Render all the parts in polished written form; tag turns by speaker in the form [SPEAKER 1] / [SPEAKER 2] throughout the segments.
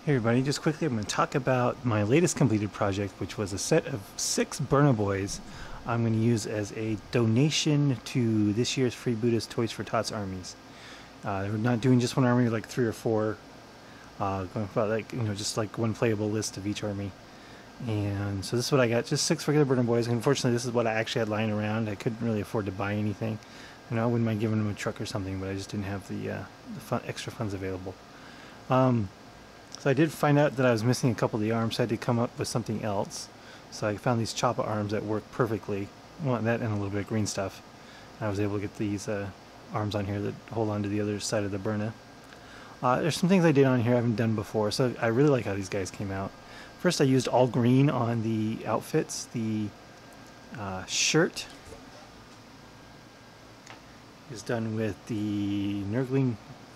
[SPEAKER 1] Hey everybody, just quickly I'm going to talk about my latest completed project, which was a set of 6 Burna Boys I'm going to use as a donation to this year's Free Buddhist Toys for Tots armies. We're not doing just one army, like 3 or 4, going for just like one playable list of each army. And so this is what I got, just 6 regular Burna Boys. Unfortunately, this is what I actually had lying around. I couldn't really afford to buy anything. I wouldn't mind giving them a truck or something, but I just didn't have the extra funds available. So I did find out that I was missing a couple of the arms, so I had to come up with something else. So I found these Choppa arms that work perfectly. Well, that and a little bit of green stuff. And I was able to get these arms on here that hold on to the other side of the Burna. There's some things I did on here I haven't done before, so I really like how these guys came out. First, I used all green on the outfits. The shirt is done with the Nurgling.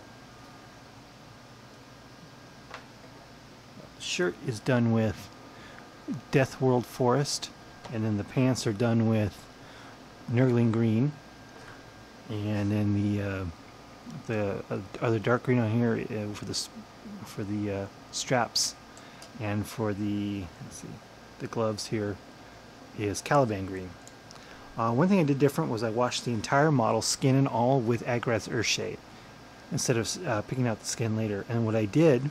[SPEAKER 1] Shirt is done with Death World Forest, and then the pants are done with Nurgling green, and then the other dark green on here for the straps, and for the the gloves here is Caliban green. One thing I did different was I washed the entire model, skin and all, with Agrath's Earthshade instead of picking out the skin later. And what I did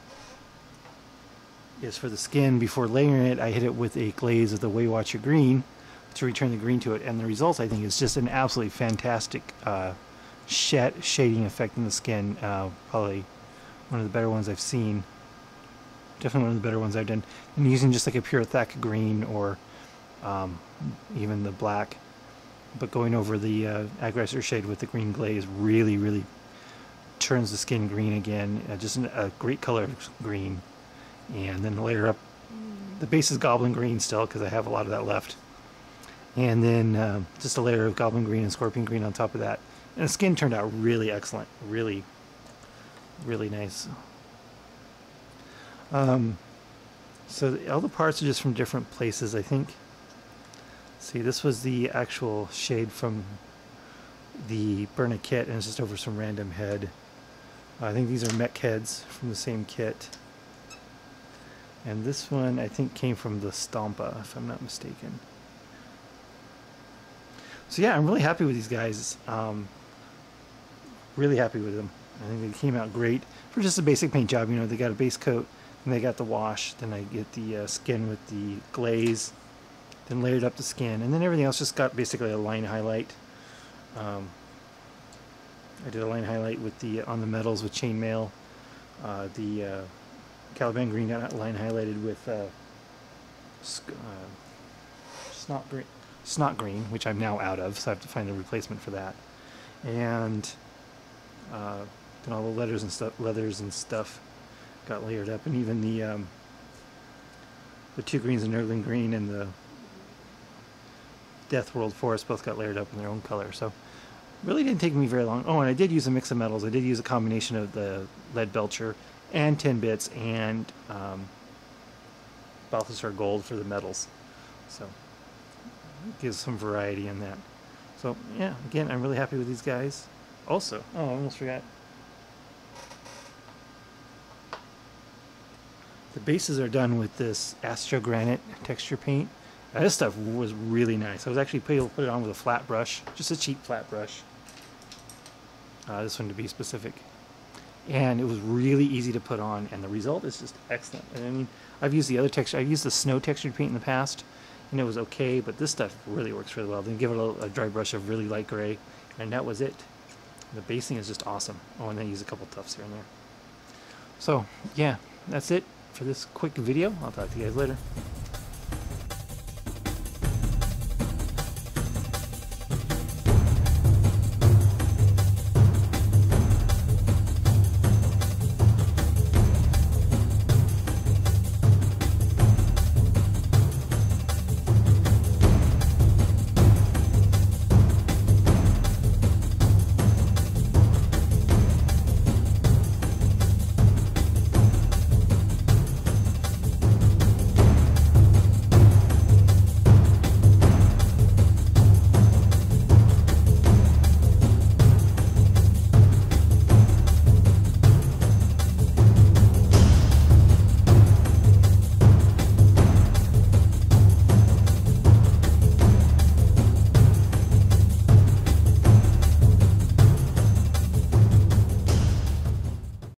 [SPEAKER 1] is for the skin, before layering it, I hit it with a glaze of the Waywatcher green to return the green to it, and the results, I think, is just an absolutely fantastic shading effect in the skin. Probably one of the better ones I've seen. Definitely one of the better ones I've done. And using just like a pure Thaka green or even the black, but going over the Agrath's Earthshade with the green glaze really turns the skin green again. Just a great color of green. And then layer up, the base is Goblin Green still, because I have a lot of that left. And then just a layer of Goblin Green and Scorpion Green on top of that. And the skin turned out really excellent. Really nice. So all the parts are just from different places, I think. See, this was the actual shade from the Burna kit, and it's just over some random head. I think these are mech heads from the same kit. And this one, I think, came from the Stompa, if I'm not mistaken. So yeah, I'm really happy with these guys. Really happy with them. I think they came out great for just a basic paint job. You know, they got a base coat, and they got the wash. Then I get the skin with the glaze, then layered up the skin, and then everything else just got basically a line highlight. I did a line highlight with on the metals with chainmail. The Caliban green got line highlighted with snot green, which I'm now out of, so I have to find a replacement for that. And then all the leathers and stuff got layered up, and even the 2 greens, the Nurgling green and the Death World Forest, both got layered up in their own color. So really didn't take me very long. Oh, and I did use a mix of metals. I did use a combination of the Lead Belcher and 10 bits and Balthasar Gold for the metals. So it gives some variety in that. So yeah, again, I'm really happy with these guys. Also, oh, I almost forgot. The bases are done with this Astro Granite texture paint. Now, this stuff was really nice. I was actually able to put it on with a flat brush, just a cheap flat brush. This one to be specific. And it was really easy to put on, and the result is just excellent. And I mean, I've used the other texture. I've used the snow textured paint in the past, and it was okay, but this stuff really works really well. Then give it a dry brush of really light gray, and that was it. The basing is just awesome. Oh, and then use a couple tufts here and there. So yeah, that's it for this quick video. I'll talk to you guys later.